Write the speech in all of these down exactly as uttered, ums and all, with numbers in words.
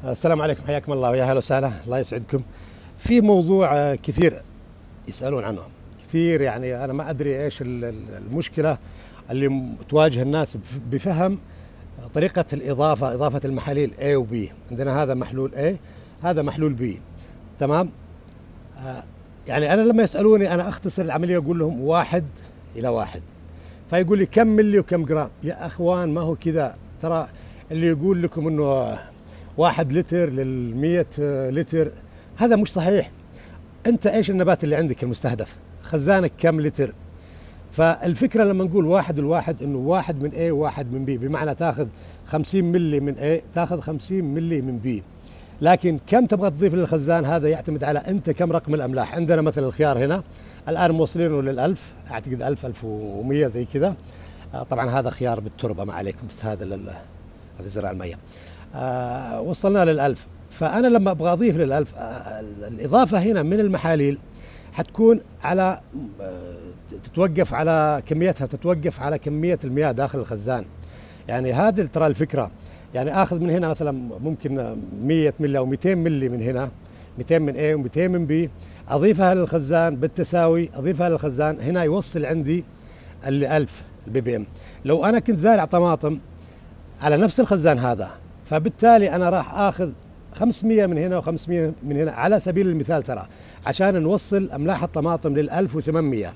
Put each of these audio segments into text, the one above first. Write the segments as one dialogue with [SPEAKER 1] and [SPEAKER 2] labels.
[SPEAKER 1] السلام عليكم، حياكم الله ويا هلا وسهلا، الله يسعدكم. في موضوع كثير يسألون عنه كثير، يعني أنا ما أدري إيش المشكلة اللي تواجه الناس بفهم طريقة الإضافة، إضافة المحاليل A و B. عندنا هذا محلول A، هذا محلول B، تمام؟ يعني أنا لما يسألوني أنا أختصر العملية أقول لهم واحد إلى واحد، فيقول لي كم ملي وكم جرام. يا أخوان ما هو كذا، ترى اللي يقول لكم إنه واحد لتر للمية لتر هذا مش صحيح. أنت إيش النبات اللي عندك المستهدف؟ خزانك كم لتر؟ فالفكرة لما نقول واحد الواحد إنه واحد من A وواحد من B، بمعنى تاخذ خمسين ملي من A تاخذ خمسين ملي من B. لكن كم تبغى تضيف للخزان هذا يعتمد على أنت كم رقم الأملاح. عندنا مثلا الخيار هنا الآن موصلينه للألف، أعتقد ألف ألف ومية زي كذا. طبعا هذا خيار بالتربة ما عليكم، بس هذا لل هذا زرع المية. آه وصلنا للألف، فأنا لما أبغى أضيف للألف آه الإضافة هنا من المحاليل حتكون على آه تتوقف على كميتها، تتوقف على كمية المياه داخل الخزان. يعني هذه ترى الفكرة، يعني آخذ من هنا مثلا ممكن مية ملي أو مئتين ملي من هنا، مئتين من A ومئتين من B، أضيفها للخزان بالتساوي، أضيفها للخزان هنا يوصل عندي الألف البي بي إم. لو أنا كنت زارع طماطم على نفس الخزان هذا، فبالتالي أنا راح آخذ خمسمية من هنا وخمسمية من هنا على سبيل المثال، ترى عشان نوصل أملاح الطماطم للألف وثمانمية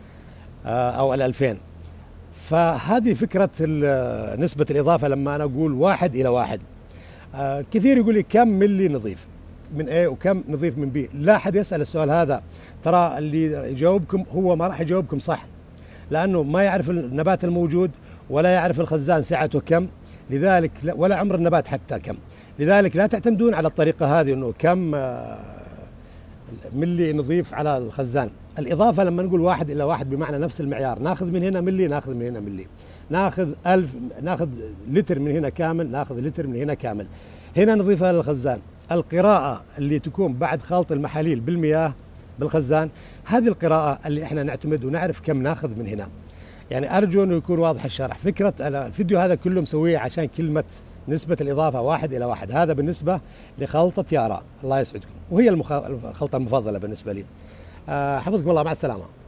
[SPEAKER 1] أو الألفين. فهذه فكرة نسبة الإضافة لما أنا أقول واحد إلى واحد. كثير يقول لي كم ملي نضيف من A وكم نضيف من B. لا أحد يسأل السؤال هذا، ترى اللي يجاوبكم هو ما راح يجاوبكم صح، لأنه ما يعرف النبات الموجود ولا يعرف الخزان سعته كم، لذلك ولا عمر النبات حتى كم. لذلك لا تعتمدون على الطريقة هذه إنه كم ملي نضيف على الخزان. الإضافة لما نقول واحد إلى واحد بمعنى نفس المعيار، ناخذ من هنا ملي ناخذ من هنا ملي، ناخذ ألف ناخذ لتر من هنا كامل ناخذ لتر من هنا كامل، هنا نضيفها للخزان. القراءة اللي تكون بعد خلط المحاليل بالمياه بالخزان، هذه القراءة اللي احنا نعتمد ونعرف كم ناخذ من هنا. يعني أرجو أنه يكون واضح الشرح. فكرة الفيديو هذا كله مسويه عشان كلمة نسبة الإضافة واحد إلى واحد، هذا بالنسبة لخلطة يارا، الله يسعدكم، وهي المخ... الخلطة المفضلة بالنسبة لي. أه حفظكم الله، مع السلامة.